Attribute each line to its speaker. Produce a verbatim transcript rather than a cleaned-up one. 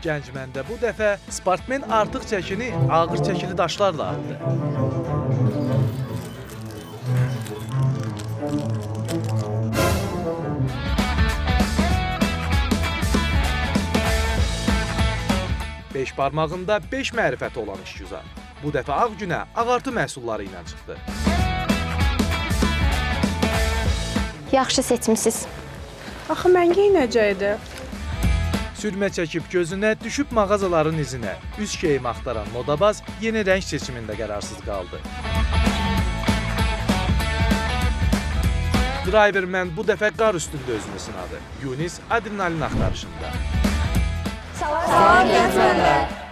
Speaker 1: Gəncməndə bu dəfə sportmen artıq çəkini ağır çəkili daşlarla atdı. Beş barmağında beş mərifəti olan işgüzar. Bu dəfə ağ günə ağartı məhsulları ilə çıxdı.
Speaker 2: Yaxşı seçmişsiniz.
Speaker 3: Axı mən geyinəcəkdi.
Speaker 1: Sürmə çəkib gözünə, düşüb mağazaların izinə. Üz geyim axtaran modabaz yeni rəng seçimində qərarsız qaldı. Driverman bu dəfə qar üstündə özünü sınadı. Yunis adrenalin axtarışında.
Speaker 2: Salam gənclər.